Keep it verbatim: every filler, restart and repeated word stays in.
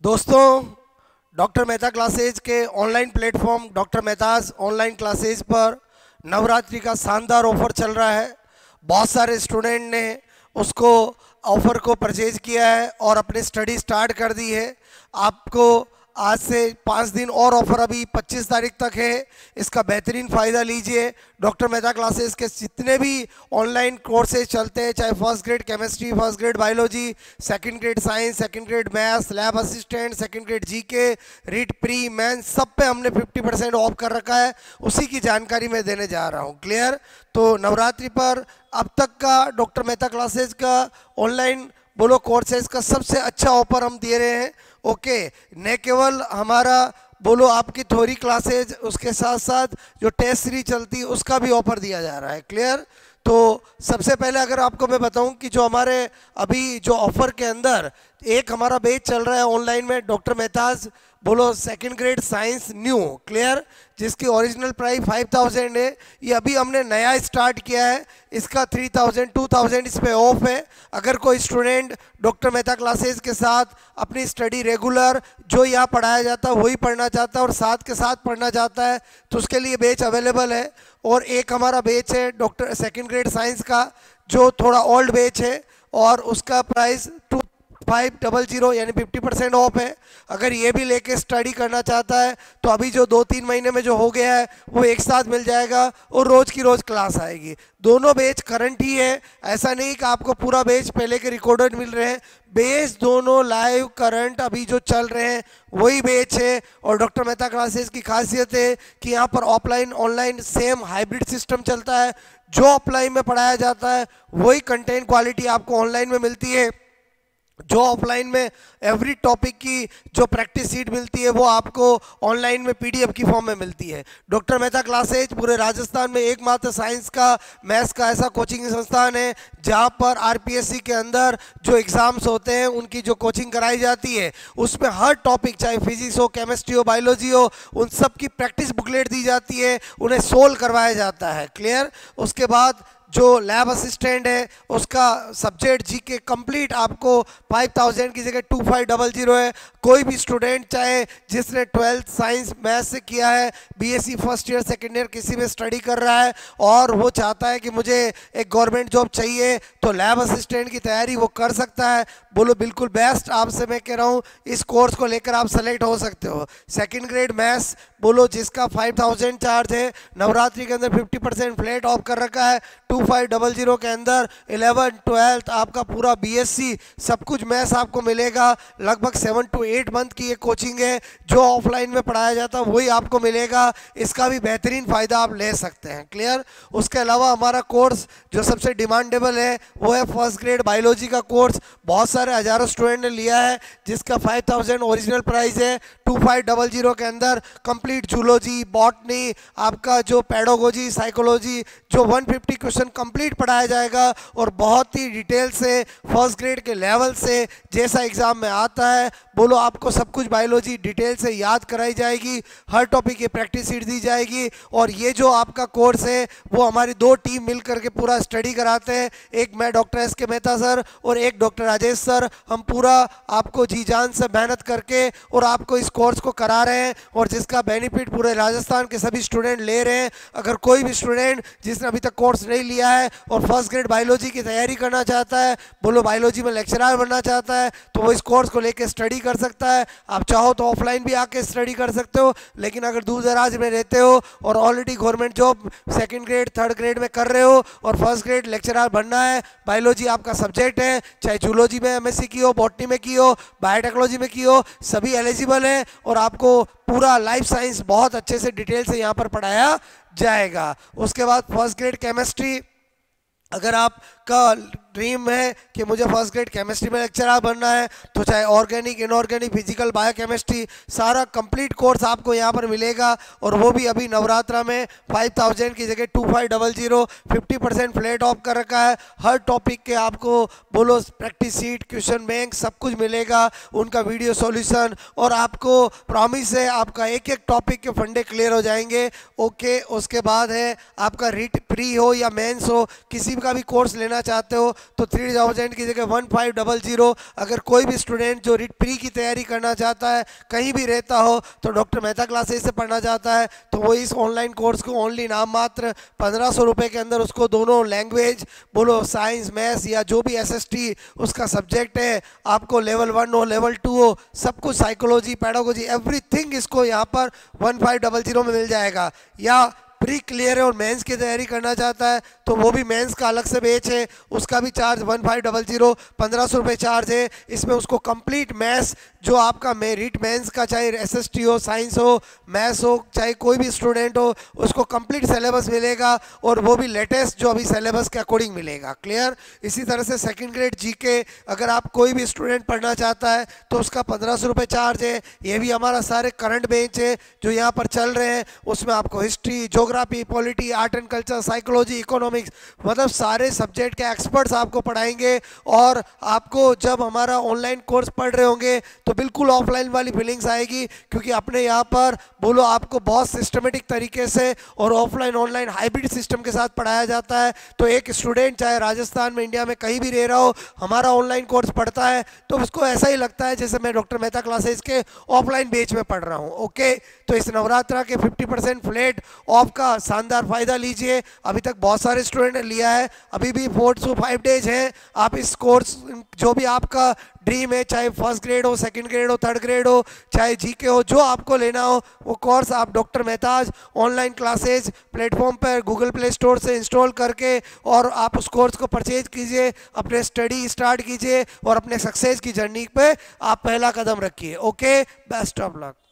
दोस्तों, doctor Mehta classes के online platform doctor Mehta's online classes पर नवरात्रि का शानदार ऑफ़र चल रहा है। बहुत सारे स्टूडेंट ने उसको ऑफ़र को परचेज किया है और अपनी स्टडी स्टार्ट कर दी है। आपको आज से पाँच दिन और ऑफ़र अभी पच्चीस तारीख तक है, इसका बेहतरीन फ़ायदा लीजिए। डॉक्टर मेहता क्लासेस के जितने भी ऑनलाइन कोर्सेज चलते हैं, चाहे first grade chemistry, first grade biology, second grade science, second grade maths, lab assistant, second grade GK, REET pre main, सब पे हमने पचास परसेंट ऑफ कर रखा है। उसी की जानकारी मैं देने जा रहा हूँ। क्लियर? तो नवरात्रि पर अब तक का डॉक्टर मेहता क्लासेज का ऑनलाइन बोलो कोर्सेज का सबसे अच्छा ऑफर हम दे रहे हैं। ओके, न केवल हमारा बोलो आपकी थ्योरी क्लासेज, उसके साथ साथ जो टेस्ट सीरीज चलती है उसका भी ऑफर दिया जा रहा है। क्लियर? तो सबसे पहले अगर आपको मैं बताऊं कि जो हमारे अभी जो ऑफर के अंदर एक हमारा बैच चल रहा है ऑनलाइन में, डॉक्टर मेहताज बोलो second grade science new. Clear? जिसकी ओरिजिनल प्राइस फाइव थाउजेंड है, ये अभी हमने नया स्टार्ट किया है। इसका थ्री थाउजेंड टू थाउजेंड इस पे ऑफ है। अगर कोई स्टूडेंट डॉक्टर मेहता क्लासेस के साथ अपनी स्टडी रेगुलर जो यहाँ पढ़ाया जाता है वही पढ़ना चाहता है और साथ के साथ पढ़ना चाहता है तो उसके लिए बैच अवेलेबल है। और एक हमारा बैच है डॉक्टर सेकंड ग्रेड साइंस का, जो थोड़ा ओल्ड बैच है और उसका price two five double zero यानी फिफ्टी परसेंट ऑफ है। अगर ये भी लेके स्टडी करना चाहता है तो अभी जो दो तीन महीने में जो हो गया है वो एक साथ मिल जाएगा और रोज़ की रोज़ क्लास आएगी। दोनों बैच करंट ही है, ऐसा नहीं कि आपको पूरा बैच पहले के रिकॉर्डेड मिल रहे हैं। बैच दोनों लाइव करंट अभी जो चल रहे हैं वही बैच है। और डॉक्टर मेहता क्लासेस की खासियत है कि यहाँ पर offline online same hybrid system चलता है। जो ऑफलाइन में पढ़ाया जाता है वही कंटेंट क्वालिटी आपको ऑनलाइन में मिलती है। जो ऑफलाइन में एवरी टॉपिक की जो प्रैक्टिस सीट मिलती है वो आपको ऑनलाइन में पीडीएफ की फॉर्म में मिलती है। डॉक्टर मेहता क्लासेज पूरे राजस्थान में एकमात्र साइंस का मैथ्स का ऐसा कोचिंग संस्थान है जहां पर आरपीएससी के अंदर जो एग्ज़ाम्स होते हैं उनकी जो कोचिंग कराई जाती है उसमें हर टॉपिक, चाहे फिजिक्स हो, केमिस्ट्री हो, बायोलॉजी हो, उन सब की प्रैक्टिस बुकलेट दी जाती है, उन्हें सोल्व करवाया जाता है। क्लियर? उसके बाद जो लैब असिस्टेंट है उसका सब्जेक्ट जीके कंप्लीट आपको फाइव थाउजेंड की जगह टू फाइव डबल जीरो है। कोई भी स्टूडेंट चाहे जिसने ट्वेल्थ साइंस मैथ्स से किया है, BSc first year second year किसी में स्टडी कर रहा है और वो चाहता है कि मुझे एक गवर्नमेंट जॉब चाहिए तो लैब असिस्टेंट की तैयारी वो कर सकता है। बोलो बिल्कुल बेस्ट आपसे मैं कह रहा हूँ, इस कोर्स को लेकर आप सेलेक्ट हो सकते हो। सेकेंड ग्रेड मैथ्स बोलो जिसका फाइव थाउजेंड चार्ज है, नवरात्रि के अंदर फिफ्टी परसेंट फ्लैट ऑफ कर रखा है। टू फाइव डबल जीरो के अंदर इलेवन ट्वेल्थ आपका पूरा बीएससी सब कुछ मैथ्स आपको मिलेगा। लगभग सेवन टू एट मंथ की ये कोचिंग है। जो ऑफलाइन में पढ़ाया जाता है वही आपको मिलेगा। इसका भी बेहतरीन फ़ायदा आप ले सकते हैं। क्लियर? उसके अलावा हमारा कोर्स जो सबसे डिमांडेबल है वो है फर्स्ट ग्रेड बायोलॉजी का कोर्स। बहुत सारे हज़ारों स्टूडेंट ने लिया है जिसका फाइव थाउजेंड ओरिजिनल प्राइस है। टू फाइव डबल जीरो के अंदर कंप्लीट जूलॉजी, बॉटनी, आपका जो पेडागोजी, साइकोलॉजी, जो वन फिफ्टी क्वेश्चन कंप्लीट पढ़ाया जाएगा और बहुत ही डिटेल से फर्स्ट ग्रेड के लेवल से जैसा एग्जाम में आता है बोलो आपको सब कुछ बायोलॉजी डिटेल से याद कराई जाएगी। हर टॉपिक की प्रैक्टिस सीट दी जाएगी। और ये जो आपका कोर्स है वो हमारी दो टीम मिल करके पूरा स्टडी कराते हैं। एक मैं डॉक्टर एस के मेहता सर और एक डॉक्टर राजेश सर। हम पूरा आपको जी जान से मेहनत करके और आपको इस कोर्स को करा रहे हैं और जिसका बेनिफिट पूरे राजस्थान के सभी स्टूडेंट ले रहे हैं। अगर कोई भी स्टूडेंट जिसने अभी तक कोर्स नहीं लिया है और फर्स्ट ग्रेड बायोलॉजी की तैयारी करना चाहता है, बोलो बायोलॉजी में लेक्चरर बनना चाहता है, तो वो इस कोर्स को लेकर स्टडी कर सकता है। आप चाहो तो ऑफलाइन भी आके स्टडी कर सकते हो, लेकिन अगर दूर दराज में रहते हो और already government job second grade third grade में कर रहे हो और फर्स्ट ग्रेड लेक्चरर बनना है, बायोलॉजी आपका सब्जेक्ट है, चाहे जूलॉजी में एमएससी की हो, बॉटनी में की हो, बायोटेक्नोलॉजी में की हो, सभी एलिजिबल है और आपको पूरा लाइफ साइंस बहुत अच्छे से डिटेल से यहाँ पर पढ़ाया जाएगा। उसके बाद फर्स्ट ग्रेड केमिस्ट्री, अगर आपका ड्रीम है कि मुझे फर्स्ट ग्रेड केमिस्ट्री में लेक्चरर बनना है तो चाहे ऑर्गेनिक, इनऑर्गेनिक, फिजिकल, बायोकेमिस्ट्री सारा कंप्लीट कोर्स आपको यहाँ पर मिलेगा। और वो भी अभी नवरात्रा में फाइव थाउजेंड की जगह two five double zero fifty percent flat off कर रखा है। हर टॉपिक के आपको बोलो प्रैक्टिस सीट, क्वेश्चन बैंक सब कुछ मिलेगा, उनका वीडियो सॉल्यूशन, और आपको प्रॉमिस है आपका एक एक टॉपिक के फंडे क्लियर हो जाएंगे। ओके, उसके बाद है आपका रीट प्री हो या मेंस हो, किसी का भी कोर्स लेना लेना चाहते हो तो थ्री थाउजेंड की जगह वन फाइव डबल जीरो। अगर कोई भी स्टूडेंट जो रिट प्री की तैयारी करना चाहता है, कहीं भी रहता हो, तो डॉक्टर मेहता क्लासेज से पढ़ना चाहता है, तो वो इस ऑनलाइन कोर्स को ओनली नाम मात्र पंद्रह सौ रुपये के अंदर उसको दोनों लैंग्वेज बोलो, साइंस मैथ्स या जो भी एस एस टी उसका सब्जेक्ट है, आपको लेवल वन हो लेवल टू हो, सब कुछ साइकोलॉजी पैडागोजी एवरीथिंग इसको यहाँ पर वन फाइव डबल जीरो में मिल जाएगा। या प्री क्लियर है और मेंस की तैयारी करना चाहता है तो वो भी मेंस का अलग से बैच है, उसका भी charge one five double zero पंद्रह सौ रुपये चार्ज है। इसमें उसको कंप्लीट मैथ्स जो आपका मेरिट मेंस का, चाहे एसएसटी हो, साइंस हो, मैथ्स हो, चाहे कोई भी स्टूडेंट हो, उसको कंप्लीट सिलेबस मिलेगा और वो भी लेटेस्ट जो अभी सिलेबस के अकॉर्डिंग मिलेगा। क्लियर। इसी तरह से सेकेंड ग्रेड जीके अगर आप कोई भी स्टूडेंट पढ़ना चाहता है तो उसका पंद्रह सौ रुपये चार्ज है। ये भी हमारा सारे करंट बेंच है जो यहाँ पर चल रहे हैं, उसमें आपको history, geography, polity, art and culture, psychology, economics, मतलब सारे सब्जेक्ट के एक्सपर्ट्स आपको पढ़ाएंगे। और आपको जब हमारा ऑनलाइन कोर्स पढ़ रहे होंगे तो बिल्कुल ऑफलाइन वाली फीलिंग्स आएगी, क्योंकि अपने यहाँ पर बोलो आपको बहुत सिस्टमेटिक तरीके से और ऑफलाइन ऑनलाइन हाइब्रिड सिस्टम के साथ पढ़ाया जाता है। तो एक स्टूडेंट चाहे राजस्थान में, इंडिया में कहीं भी रह रहा हो, हमारा ऑनलाइन कोर्स पढ़ता है तो उसको ऐसा ही लगता है जैसे मैं डॉक्टर मेहता क्लासेज के ऑफलाइन बैच में पढ़ रहा हूँ। ओके, तो इस नवरात्रा के फिफ्टी परसेंट फ्लैट ऑफ का शानदार फायदा लीजिए। अभी तक बहुत सारे स्टूडेंट ने लिया है, अभी भी फोर टू फाइव डेज है। आप इस कोर्स जो भी आपका ड्रीम है, चाहे फर्स्ट ग्रेड हो, सेकंड ग्रेड हो, थर्ड ग्रेड हो, चाहे जीके हो, जो आपको लेना हो वो कोर्स आप doctor Mehta's online classes platform पर गूगल प्ले स्टोर से इंस्टॉल करके और आप उस कोर्स को परचेज कीजिए, अपने स्टडी स्टार्ट कीजिए और अपने सक्सेस की जर्नी पे आप पहला कदम रखिए। Okay, best of luck.